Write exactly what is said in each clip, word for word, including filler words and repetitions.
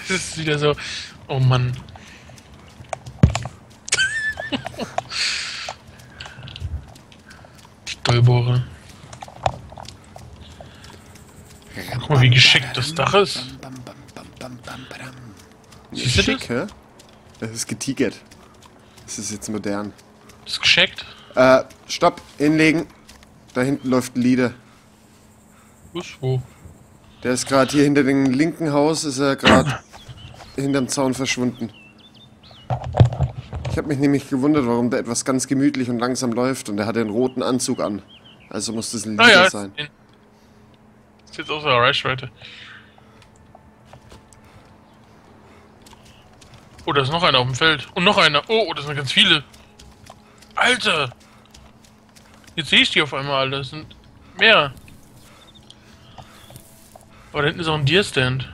Das ist wieder so. Oh Mann. Die Dollbohre. Guck mal, wie geschickt das Dach ist. Siehst du Schick, hä? Es ist getigert. Das ist jetzt modern. das? Ist geschickt? Äh, stopp, hinlegen. Da hinten läuft ein Lieder. Was? Wo? Der ist gerade hier hinter dem linken Haus, ist er gerade hinterm Zaun verschwunden. Ich habe mich nämlich gewundert, warum der etwas ganz gemütlich und langsam läuft und er hat den roten Anzug an. Also muss das ein Ah Lieder ja, sein. ist jetzt aus der Reichweite. Oh, da ist noch einer auf dem Feld. Und noch einer. Oh, oh, das sind ganz viele. Alter! Jetzt sehe ich die auf einmal alle. Das sind mehr. Aber da hinten ist auch ein Deer-Stand.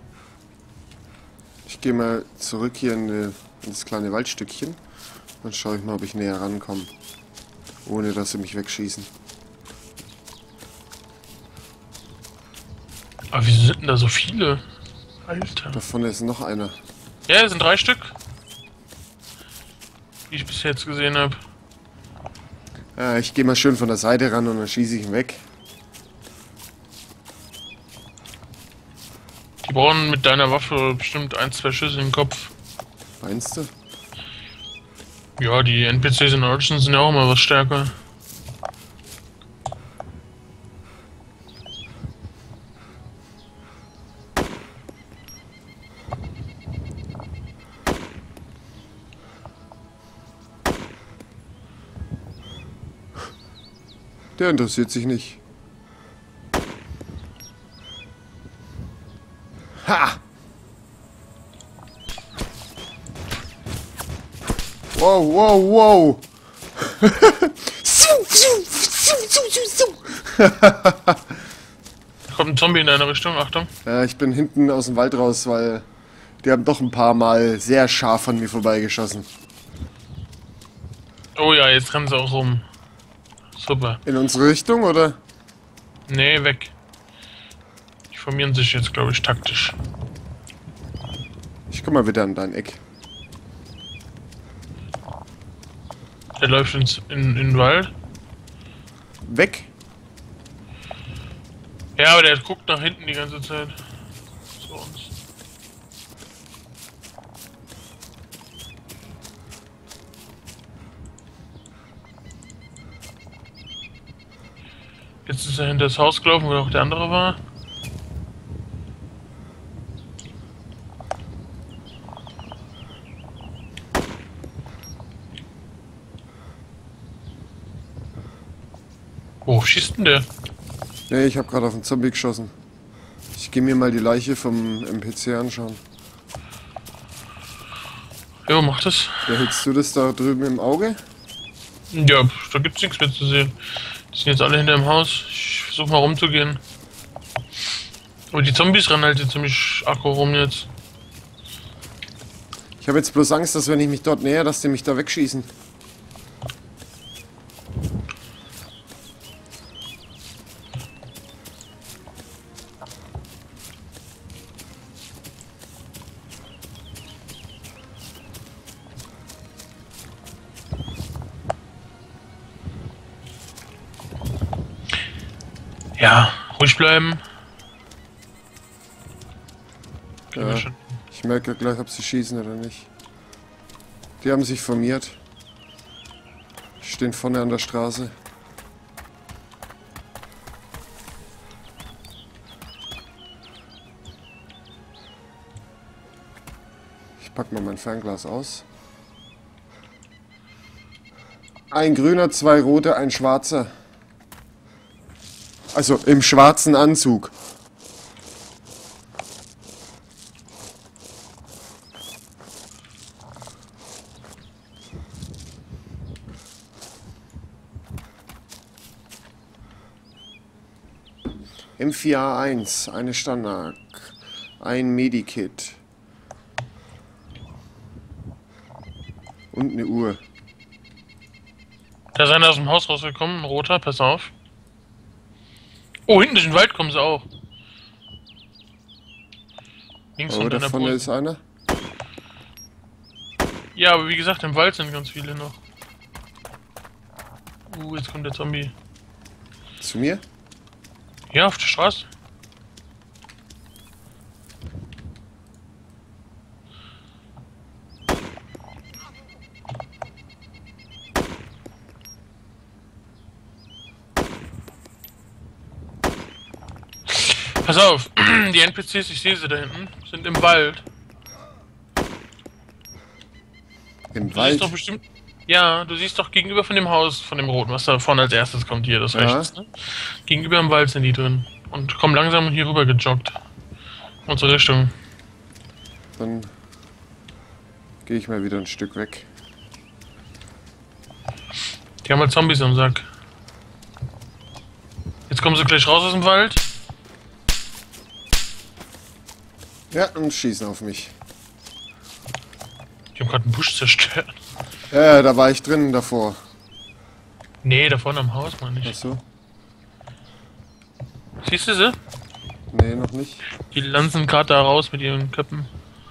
Ich gehe mal zurück hier in, die, in das kleine Waldstückchen. Dann schaue ich mal, ob ich näher rankomme. Ohne dass sie mich wegschießen. Aber wieso sind denn da so viele? Alter. Da vorne ist noch einer. Ja, das sind drei Stück. Die ich bis jetzt gesehen habe. Äh, ich gehe mal schön von der Seite ran und dann schieße ich ihn weg. Die brauchen mit deiner Waffe bestimmt ein, zwei Schüsse in den Kopf. Meinst du? Ja, die N P Cs in Origins sind ja auch immer was stärker. Der interessiert sich nicht. Ha! Wow, wow, wow! Da kommt ein Zombie in deine Richtung, Achtung. Ja, ich bin hinten aus dem Wald raus, weil die haben doch ein paar Mal sehr scharf an mir vorbeigeschossen. Oh ja, jetzt rennen sie auch rum. Super. In unsere Richtung, oder? Nee, weg. Die formieren sich jetzt, glaube ich, taktisch. Ich komm mal wieder an dein Eck. Der läuft ins, in, in den Wald. Weg? Ja, aber der guckt nach hinten die ganze Zeit. Zu uns. Jetzt ist er hinter das Haus gelaufen, wo auch der andere war. Wo schießt denn der? Nee, ich habe gerade auf einen Zombie geschossen. Ich gehe mir mal die Leiche vom N P C anschauen. Jo, mach das. Ja, hältst du das da drüben im Auge? Ja, da gibt's nichts mehr zu sehen. Die sind jetzt alle hinter dem Haus. Ich versuche mal rumzugehen. Aber die Zombies rennen halt hier ziemlich aggro rum jetzt. Ich habe jetzt bloß Angst, dass wenn ich mich dort näher, dass die mich da wegschießen. Ja, ruhig bleiben. Ja, ich merke ja gleich, ob sie schießen oder nicht. Die haben sich formiert. Stehen vorne an der Straße. Ich pack mal mein Fernglas aus. Ein grüner, zwei rote, ein schwarzer. Also im schwarzen Anzug. M vier A eins, eine Standard, ein Medikit und eine Uhr. Da ist einer aus dem Haus rausgekommen, ein roter, pass auf. Oh, hinten durch den Wald kommen sie auch. Links Oh, von da deiner vorne Brust. ist einer. Ja, aber wie gesagt, im Wald sind ganz viele noch. Uh, jetzt kommt der Zombie. Zu mir? Ja, auf der Straße. Pass auf, die N P Cs, ich sehe sie da hinten, sind im Wald. Im Du Wald? siehst doch bestimmt. Ja, du siehst doch gegenüber von dem Haus, von dem Roten, was da vorne als erstes kommt, hier, das Ja. rechts, ne? Gegenüber im Wald sind die drin. Und kommen langsam hier rüber gejoggt. Unsere Richtung. Dann gehe ich mal wieder ein Stück weg. Die haben halt Zombies am Sack. Jetzt kommen sie gleich raus aus dem Wald. Ja, und schießen auf mich. Die haben gerade einen Busch zerstört. Ja, da war ich drin davor. Nee, da vorne am Haus, meine ich. Achso. Siehst du sie? Nee, noch nicht. Die lanzen gerade da raus mit ihren Köpfen.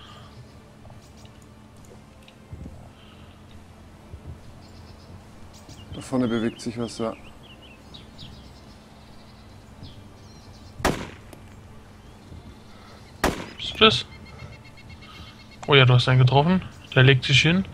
Da vorne bewegt sich was, ja. Bist du das? Oh ja, du hast einen getroffen. Der legt sich hin.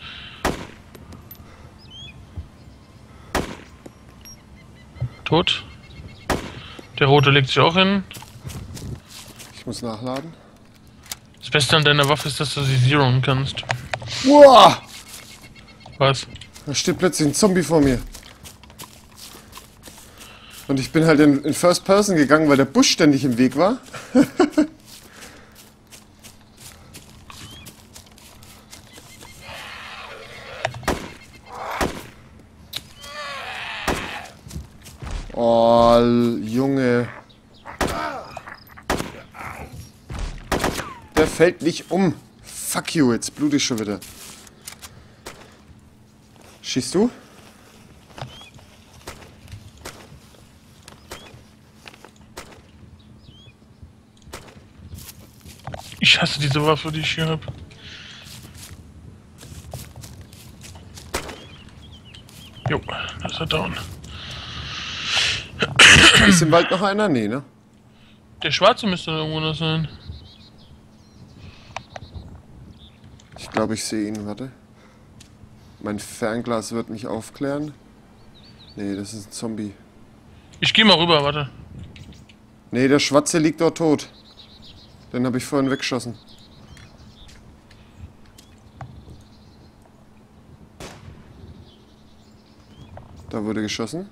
Tot. Der Rote legt sich auch hin. Ich muss nachladen. Das Beste an deiner Waffe ist, dass du sie zeroen kannst. Wow! Was? Da steht plötzlich ein Zombie vor mir. Und ich bin halt in, in First Person gegangen, weil der Busch ständig im Weg war. Oh, Junge. Der fällt nicht um. Fuck you, jetzt blute ich schon wieder. Schießt du? Ich hasse diese Waffe, die ich hier habe. Jo, das ist er down. Ist im Wald noch einer? Nee, ne? Der Schwarze müsste irgendwo noch sein. Ich glaube, ich sehe ihn. Warte. Mein Fernglas wird mich aufklären. Nee, das ist ein Zombie. Ich geh mal rüber, warte. Nee, der Schwarze liegt dort tot. Den habe ich vorhin weggeschossen. Da wurde geschossen.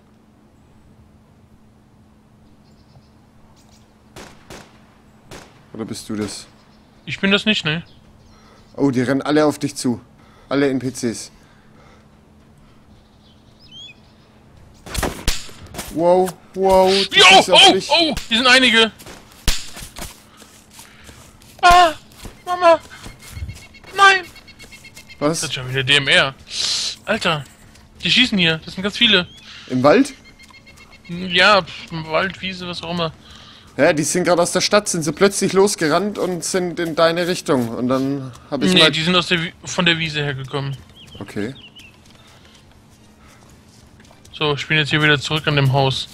Oder bist du das? Ich bin das nicht, ne? Oh, die rennen alle auf dich zu. Alle N P Cs. Wow, wow. die Jo, schießen auf oh, mich. oh, die sind einige. Ah, Mama. Nein. Das Was? ist schon wieder D M R. Alter, die schießen hier. Das sind ganz viele. Im Wald? Ja, pf, Wald, Wiese, was auch immer. Ja, die sind gerade aus der Stadt, sind so plötzlich losgerannt und sind in deine Richtung. Und dann habe ich Nee, mal... die sind aus der, Wi- von der Wiese hergekommen. Okay. So, ich bin jetzt hier wieder zurück an dem Haus.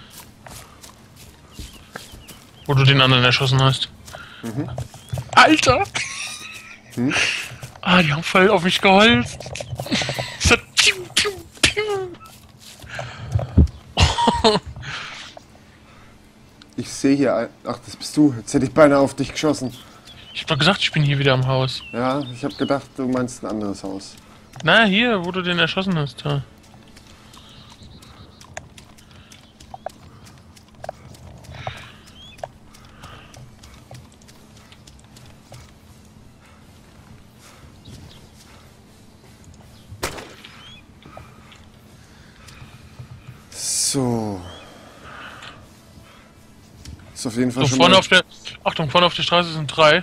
Wo du den anderen erschossen hast. Mhm. Alter! Hm? Ah, die haben voll auf mich geholzt. So, piu, piu, piu. Ich sehe hier... Ein... Ach, das bist du. Jetzt hätte ich beinahe auf dich geschossen. Ich hab doch gesagt, ich bin hier wieder am Haus. Ja, ich habe gedacht, du meinst ein anderes Haus. Na, hier, wo du den erschossen hast. Da. So. Ist auf jeden Fall So, schon vorne mal... auf der. Achtung, vorne auf der Straße sind drei.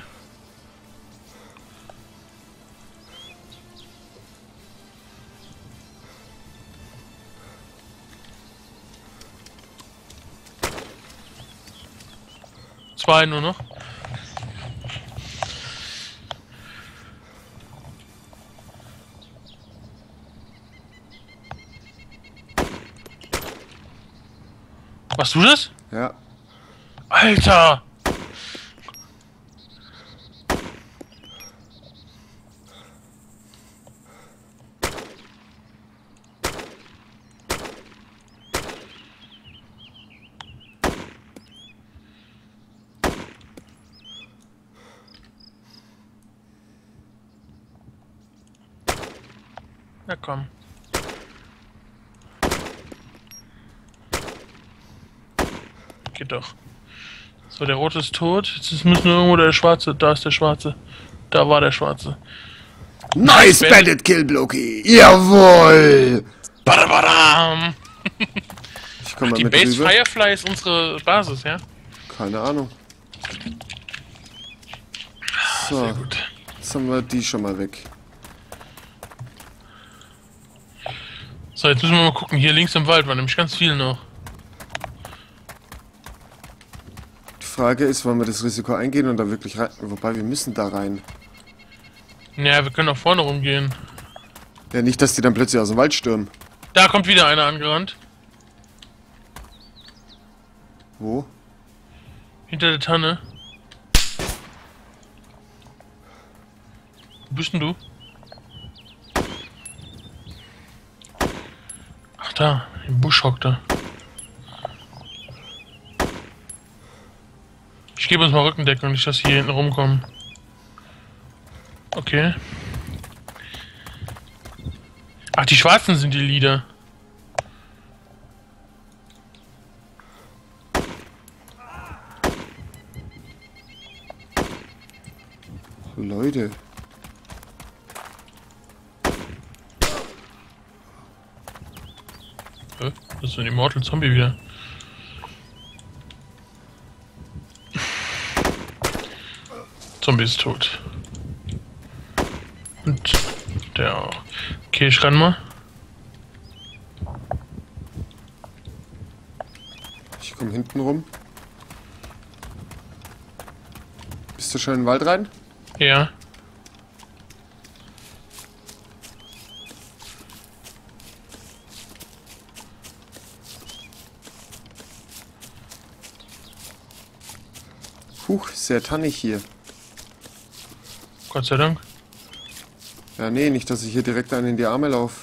Zwei nur noch. Warst du das? Ja. Alter! Na komm. Geht doch. So, der Rote ist tot. Jetzt müssen nur irgendwo der Schwarze. Da ist der Schwarze. Da war der Schwarze. Nice Bandit Kill, Bloki! Jawohl! Badabadam! Ich komm mal Die mit Base rüber. Firefly ist unsere Basis, ja? Keine Ahnung. So, Sehr gut. jetzt haben wir die schon mal weg. So, jetzt müssen wir mal gucken. Hier links im Wald war nämlich ganz viel noch. Die Frage ist, wollen wir das Risiko eingehen und da wirklich rein... Wobei, wir müssen da rein. Naja, wir können auch vorne rumgehen. Ja, nicht, dass die dann plötzlich aus dem Wald stürmen. Da kommt wieder einer angerannt. Wo? Hinter der Tanne. Wo bist denn du? Ach da, im Busch hockt er. Ich gebe uns mal Rückendeckung, nicht dass hier hinten rumkommen. Okay. Ach, die Schwarzen sind die Leader. Leute. Hä? Das ist ein Immortal Zombie wieder. Zombie ist tot. Und der auch. Okay, ich renn mal. Ich komme hinten rum. Bist du schon in den Wald rein? Ja. Huch, sehr tannig hier. Gott sei Dank. Ja, nee, nicht, dass ich hier direkt einen in die Arme laufe.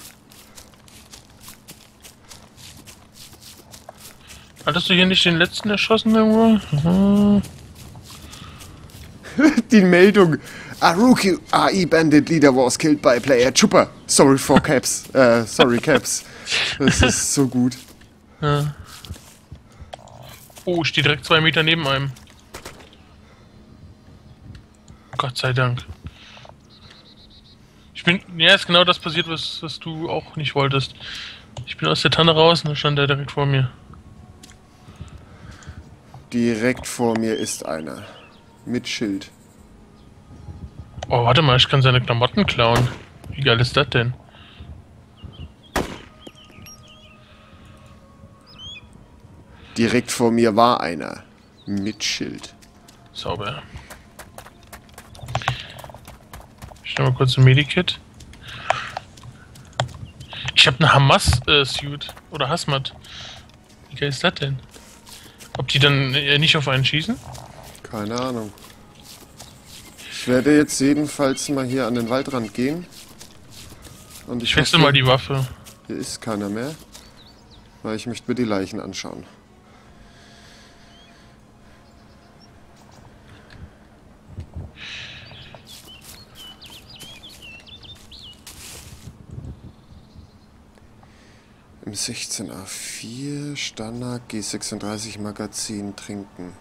Hattest du hier nicht den letzten erschossen irgendwo? Mhm. Die Meldung. A rookie A I Bandit leader was killed by player Chupa. Sorry for caps. äh, sorry caps. Das ist so gut. Ja. Oh, ich stehe direkt zwei Meter neben einem. Gott sei Dank. Ich bin... Ja, ist genau das passiert, was, was du auch nicht wolltest. Ich bin aus der Tanne raus und dann stand der direkt vor mir. Direkt vor mir ist einer. Mit Schild. Oh, warte mal, ich kann seine Klamotten klauen. Wie geil ist das denn? Direkt vor mir war einer. Mit Schild. Sauber. Ich nehme mal kurz ein Medikit. Ich habe eine Hamas-Suit. Äh, oder Hazmat. Wie geil ist das denn? Ob die dann äh, nicht auf einen schießen? Keine Ahnung. Ich werde jetzt jedenfalls mal hier an den Waldrand gehen. Und ich, Ich wechsle hoffe, mal die Waffe. Hier ist keiner mehr. Weil ich möchte mir die Leichen anschauen. M sechzehn A vier, Standard, G sechsunddreißig Magazin, trinken.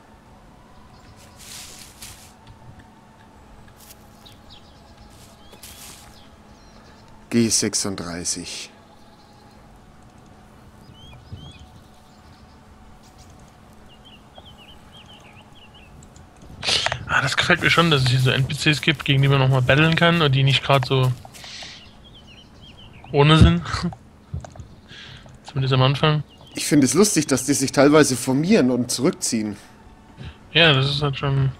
G sechsunddreißig. Ah, das gefällt mir schon, dass es hier so N P Cs gibt, gegen die man nochmal battlen kann und die nicht gerade so ohne sind. Zumindest am Anfang. Ich finde es lustig, dass die sich teilweise formieren und zurückziehen. Ja, das ist halt schon...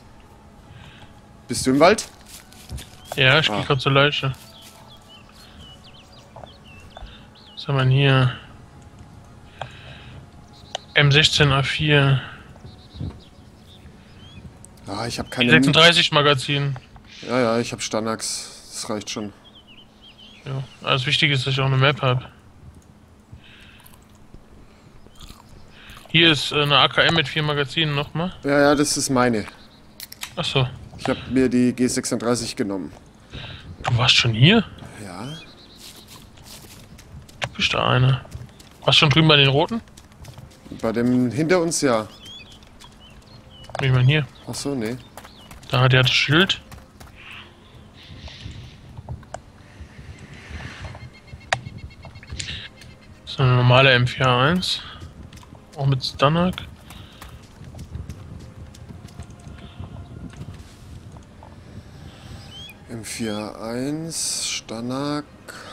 Bist du im Wald? Ja, ich Ah. gehe gerade zur Leiche. Was haben wir denn hier? M sechzehn A vier. Ah, ich habe keine... sechsunddreißig Magazin. Ja, ja, ich habe Stanax. Das reicht schon. Ja, alles Wichtige ist, dass ich auch eine Map habe. Hier ist äh, eine A K M mit vier Magazinen nochmal. Ja, ja, das ist meine. Achso. Ich habe mir die G sechsunddreißig genommen. Du warst schon hier? Ja. Du bist da einer. Warst schon drüben bei den Roten? Bei dem hinter uns ja. Ich meine hier. Achso, nee. Da hat er das Schild. Das ist eine normale M vier A eins. Auch mit Stanak. M vier A eins, Stanak.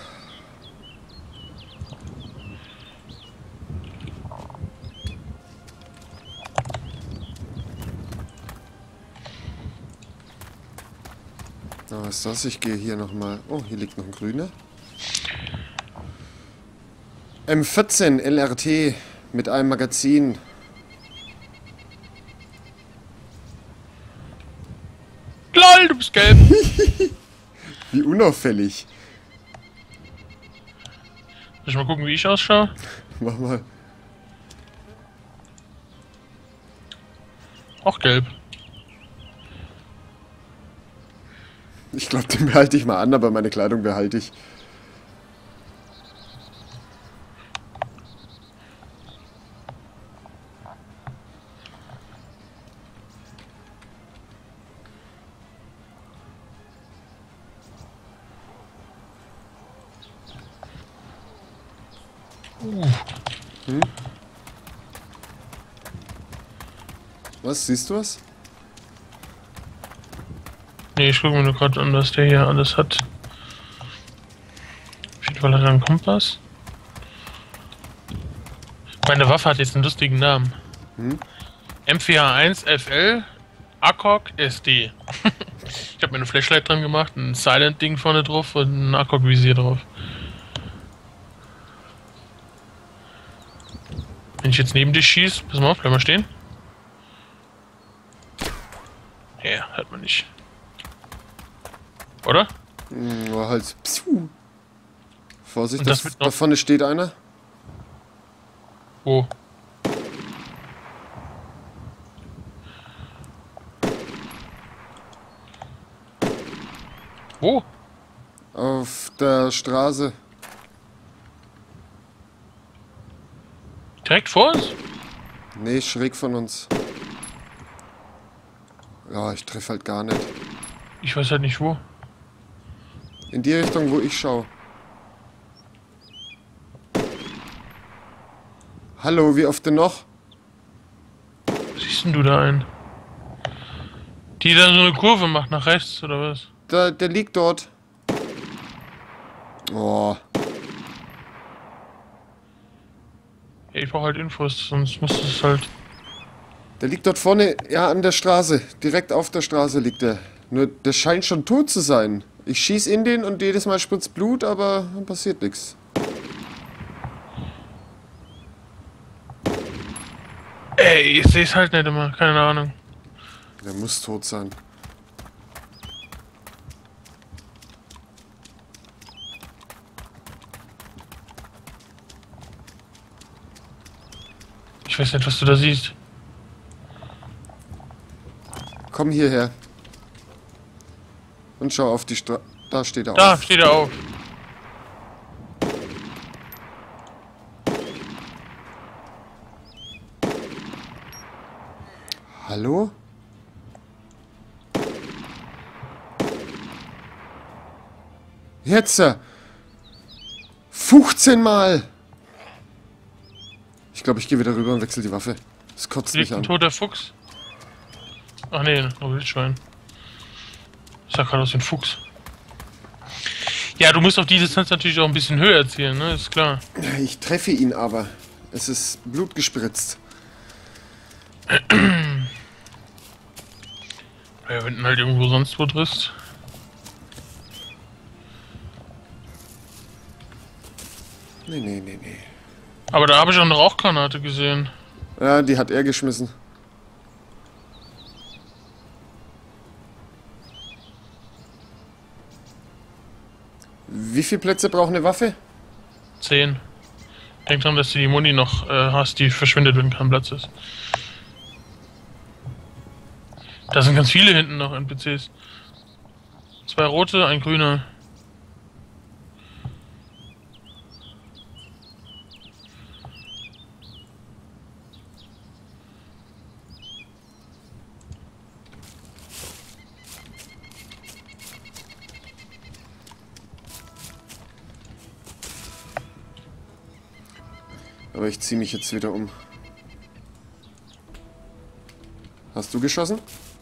Na, was ist das? Ich gehe hier nochmal. Oh, hier liegt noch ein grüner. M vierzehn L R T mit einem Magazin. LOL, du bist gelb! Wie unauffällig. Soll ich mal gucken, wie ich ausschaue? Mach mal. Auch gelb. Ich glaube, den behalte ich mal an, aber meine Kleidung behalte ich. Hm? Was, siehst du was? Nee, ich gucke mir nur gerade an, was der hier alles hat. Auf jeden Fall hat er einen Kompass. Meine Waffe hat jetzt einen lustigen Namen. Hm? M vier A eins F L A C O G S D. Ich habe mir eine Flashlight dran gemacht, ein Silent-Ding vorne drauf und ein A C O G-Visier drauf. Wenn ich jetzt neben dich schieße, pass mal auf, bleib mal stehen. Ja, hört man nicht. Oder? Hm, war halt. Psiu. Vorsicht, Und das das, mit noch- da vorne steht einer. Wo? Wo? Auf der Straße. Direkt vor uns? Nee, schräg von uns. Ja, ich treffe halt gar nicht. Ich weiß halt nicht wo. In die Richtung, wo ich schaue. Hallo, wie oft denn noch? Wo siehst denn du da ein? Die da so eine Kurve macht nach rechts, oder was? Da, der liegt dort. Oh, Ja, ich brauche halt Infos, sonst muss es halt... der liegt dort vorne, ja, an der Straße. Direkt auf der Straße liegt er. Nur, der scheint schon tot zu sein. Ich schieß in den und jedes Mal spritzt Blut, aber dann passiert nichts. Ey, ich seh's halt nicht immer, keine Ahnung. Der muss tot sein. Ich weiß nicht, was du da siehst. Komm hierher. Und schau auf die Straße. Da steht er Da, auf. steht er auf. Hallo? Jetzt! äh, fünfzehn Mal! Ich glaube, ich gehe wieder rüber und wechsle die Waffe. Das kotzt Liegt mich ein an. toter Fuchs. Ach nee, nur Wildschwein. Ich sag gerade aus dem Fuchs. Ja, du musst auf die Distanz natürlich auch ein bisschen höher zielen, ne? Ist klar. Ich treffe ihn aber. Es ist Blut gespritzt. Ja, wenn du halt irgendwo sonst wo triffst. Nee, nee, nee, nee. Aber da habe ich auch eine Rauchgranate gesehen. Ja, die hat er geschmissen. Wie viele Plätze braucht eine Waffe? Zehn. Denk dran, dass du die Muni noch äh, hast, die verschwindet, wenn kein Platz ist. Da sind ganz viele hinten noch N P Cs. Zwei rote, ein grüner. Aber ich ziehe mich jetzt wieder um. Hast du geschossen?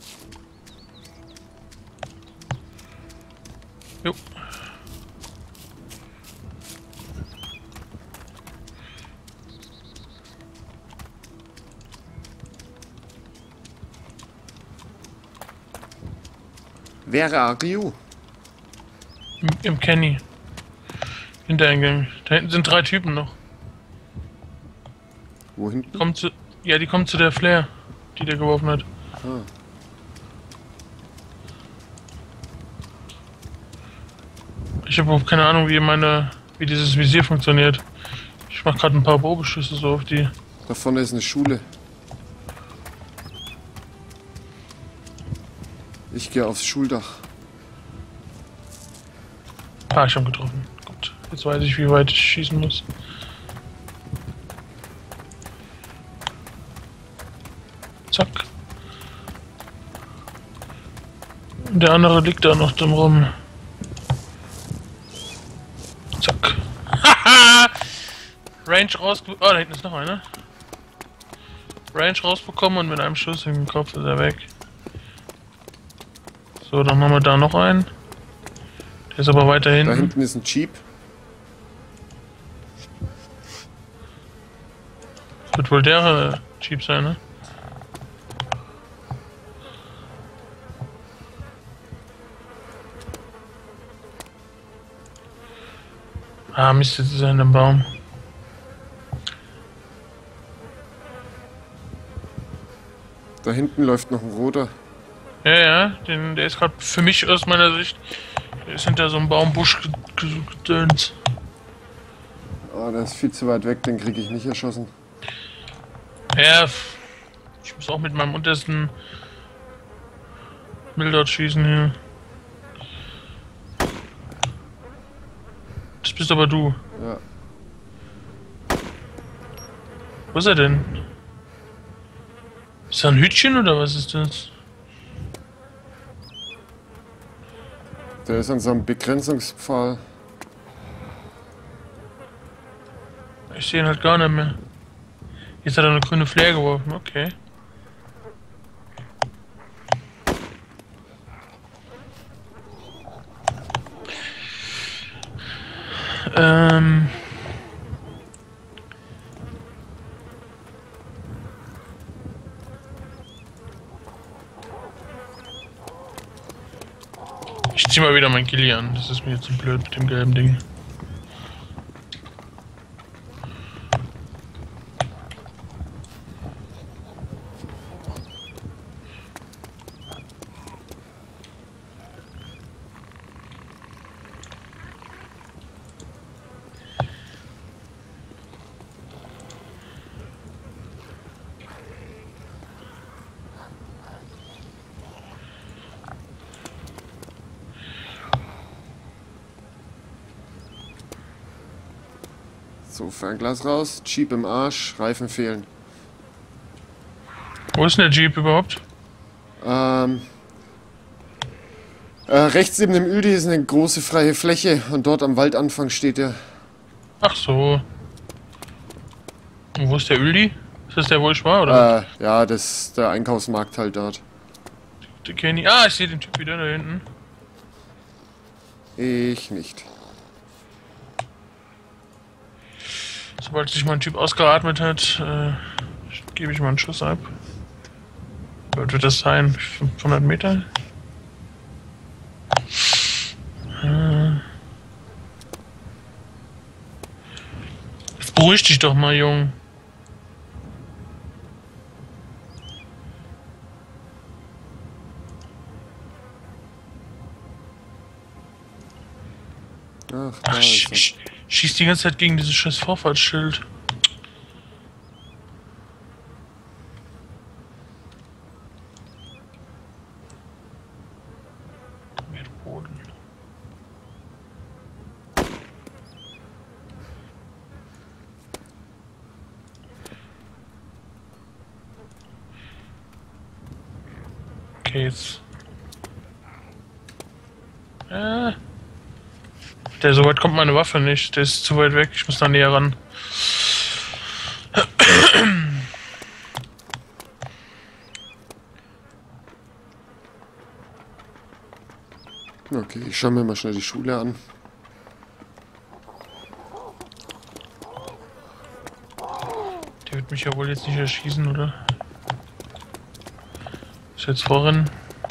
Jo. Where are you? Im, im Kenny. Hintereingang. Da hinten sind drei Typen noch. Wo hinten? Kommt zu, ja, die kommen zu der Flare, die der geworfen hat. Ah. Ich habe auch keine Ahnung, wie meine, wie dieses Visier funktioniert. Ich mache gerade ein paar Probeschüsse so auf die. Da vorne ist eine Schule. Ich gehe aufs Schuldach. Ah, ich habe getroffen. Gut, jetzt weiß ich, wie weit ich schießen muss. Zack. Und der andere liegt da noch drum rum. Zack. Haha! Range rausge... Oh, da hinten ist noch einer. Range rausbekommen und mit einem Schuss in den Kopf ist er weg. So, dann haben wir da noch einen. Der ist aber weiter hinten. Da hinten ist ein Jeep. Wird wohl der äh, Jeep sein, ne? Ah, Mist, jetzt ist er in dem Baum. Da hinten läuft noch ein roter. Ja, ja, den, der ist gerade für mich aus meiner Sicht. Der ist hinter so einem Baumbusch gedöns. Oh, der ist viel zu weit weg, den kriege ich nicht erschossen. Ja, ich muss auch mit meinem untersten Mildort schießen hier. Das bist aber du. Ja. Wo ist er denn? Ist da ein Hütchen oder was ist das? Der ist an so einem Begrenzungspfahl. Ich sehe ihn halt gar nicht mehr. Jetzt hat er eine grüne Flare geworfen, okay. Ähm... Ich zieh mal wieder mein Ghillie an, das ist mir jetzt zu blöd mit dem gelben Ding. So, Fernglas raus, Jeep im Arsch, Reifen fehlen. Wo ist denn der Jeep überhaupt? Ähm, äh, rechts neben dem Ödi ist eine große freie Fläche und dort am Waldanfang steht er. Ach so. Und wo ist der Öldi? Ist das der, wo ich war, oder? Äh, ja, das ist der Einkaufsmarkt halt dort. Der Kenny. Ah, ich sehe den Typ wieder da hinten. Ich nicht. Sobald sich mein Typ ausgeatmet hat, äh, gebe ich mal einen Schuss ab. Was wird das sein? fünfhundert Meter? Äh. Beruhig dich doch mal, Junge. Ach, da Ach, ist sch er. sch schieß die ganze Zeit gegen dieses scheiß Vorfahrtsschild. Mehr Boden. Okay, jetzt. Äh. Der, so weit kommt meine Waffe nicht. Der ist zu weit weg. Ich muss da näher ran. Okay, ich schaue mir mal schnell die Schule an. Der wird mich ja wohl jetzt nicht erschießen, oder? Ist jetzt vorrennen.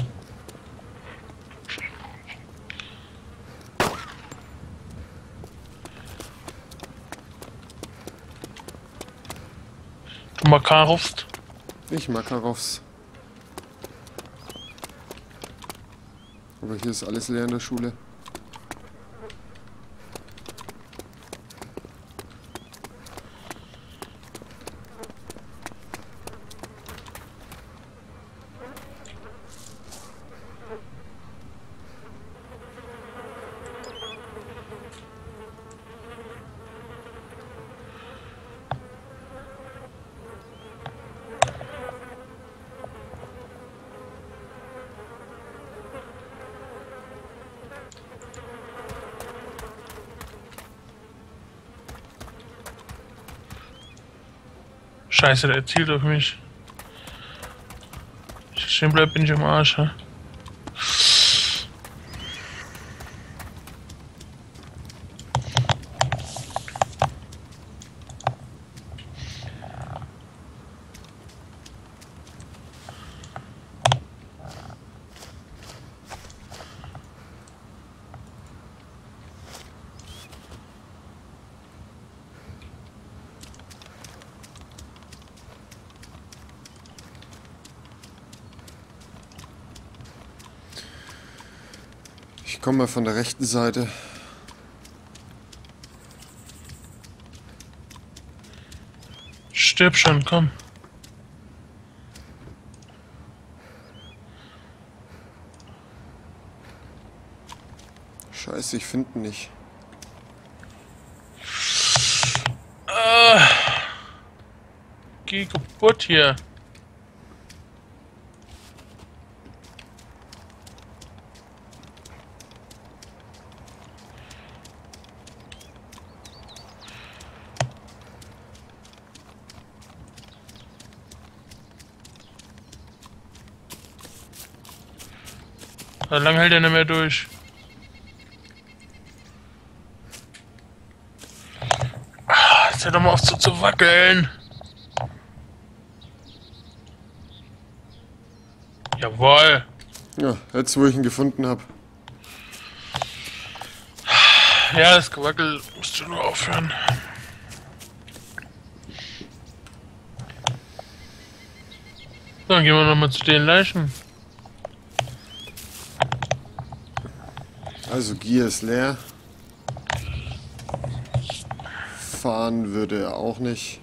Du Makarovst. Ich Makarovs. Aber hier ist alles leer in der Schule. Scheiße, der zielt auf mich. Ich stehen bleib, bin ich am Arsch, hä? Ich komme mal von der rechten Seite. Stirb schon, komm. Scheiße, ich finde ihn nicht. Äh, geh kaputt hier. So lange hält er nicht mehr durch. Ah, jetzt hör doch mal auf so zu wackeln. Jawohl. Ja, jetzt wo ich ihn gefunden habe. Ja, das Gewackel musst du nur aufhören. So, dann gehen wir nochmal zu den Leichen. Also Gier ist leer. Fahren würde er auch nicht.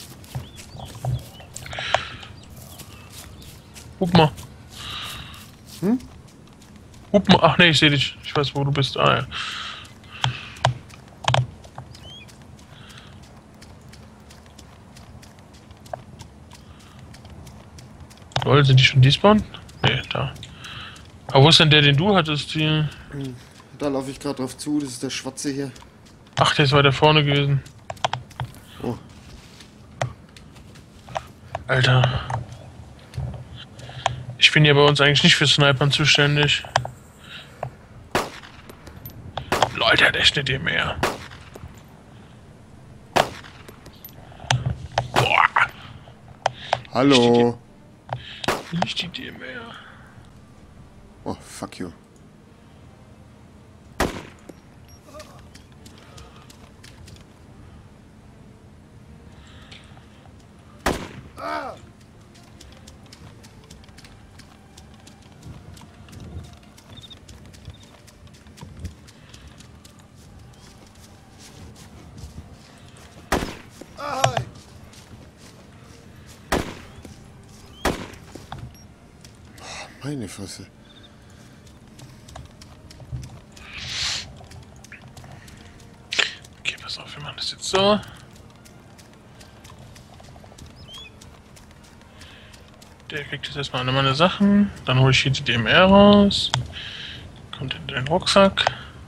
Hup mal. Hm? Hup mal. Ach nee, ich sehe dich. Ich weiß, wo du bist. Ah ja. Lol, sind die schon despawned? Nee, da. Aber wo ist denn der, den du hattest? Die... Da laufe ich gerade drauf zu, das ist der Schwarze hier. Ach, der ist weiter vorne gewesen. Oh. Alter. Ich bin ja bei uns eigentlich nicht für Snipern zuständig. Leute, der hat echt nicht mehr. Boah. Hallo. Nicht die D mehr. Oh, fuck you. Meine Fresse. Okay, pass auf, wir machen das jetzt so. Der kriegt jetzt erstmal alle meine Sachen. Dann hole ich hier die D M R raus. Kommt in den Rucksack.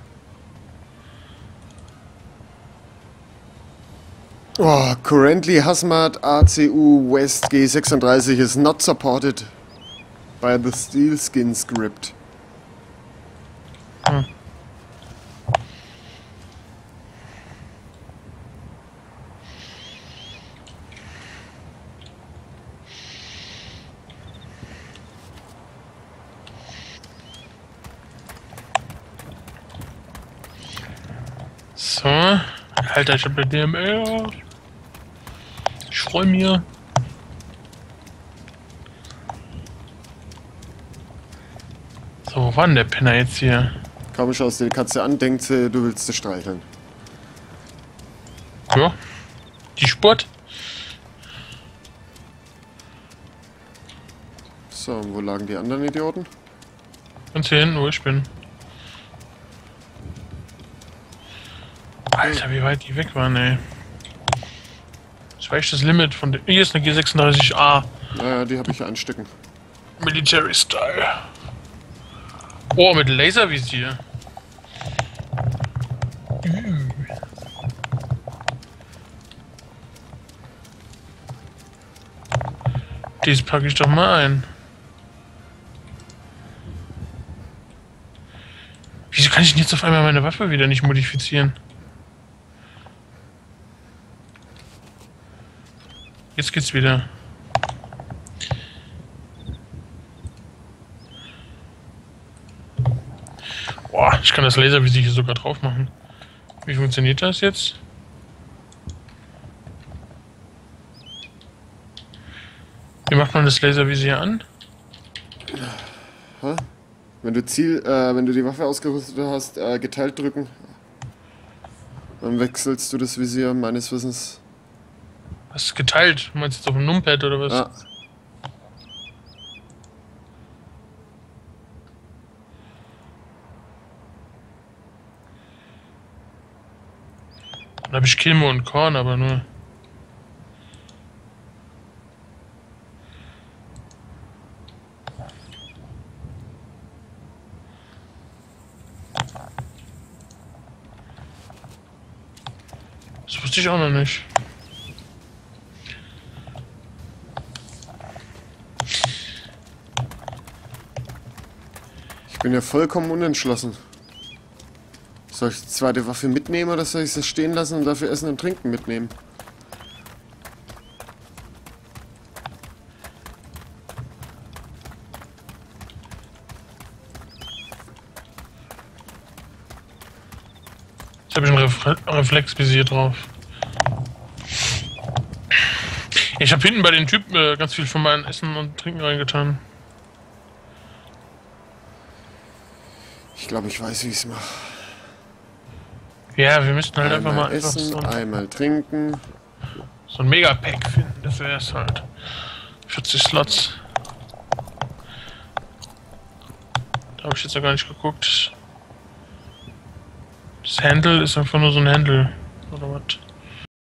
Oh, currently Hazmat A C U West G sechsunddreißig is not supported by the Steel Skin script. Hm. So, Alter, ich hab eine D M R. Ich freu mir. So, wo war denn der Penner jetzt hier? Kaum schaust dir die Katze an, denkt sie, du willst sie streicheln. Ja, die Sport. So, und wo lagen die anderen Idioten? Ganz hier hinten, wo ich bin. Alter, wie weit die weg waren, ey. Das war echt das Limit von der. Hier ist eine G sechsunddreißig A. Naja, die habe ich ja anstecken. Military Style. Oh, mit Laservisier. Üh. Dies packe ich doch mal ein. Wieso kann ich denn jetzt auf einmal meine Waffe wieder nicht modifizieren? Jetzt geht's wieder. Boah, ich kann das Laservisier hier sogar drauf machen. Wie funktioniert das jetzt? Wie macht man das Laservisier an? Hä? Wenn du Ziel, äh, wenn du die Waffe ausgerüstet hast, äh, geteilt drücken. Dann wechselst du das Visier meines Wissens. Was ist geteilt? Du meinst jetzt auf dem Numpad oder was? Ja. Dann habe ich Kilmo und Korn, aber nur. Das wusste ich auch noch nicht. Ich bin ja vollkommen unentschlossen. Soll ich die zweite Waffe mitnehmen oder soll ich sie stehen lassen und dafür Essen und Trinken mitnehmen? Jetzt habe ich ein Refle Reflexvisier drauf. Ich habe hinten bei den Typen äh, ganz viel von meinem Essen und Trinken reingetan. Ich glaube, ich weiß, wie ich es mache. Ja, wir müssten halt einfach Einmal mal einfach essen, so ein, einmal trinken. so ein Megapack finden. Das wäre es halt. vierzig Slots. Da habe ich jetzt ja gar nicht geguckt. Das Handle ist einfach nur so ein Handle. Oder was?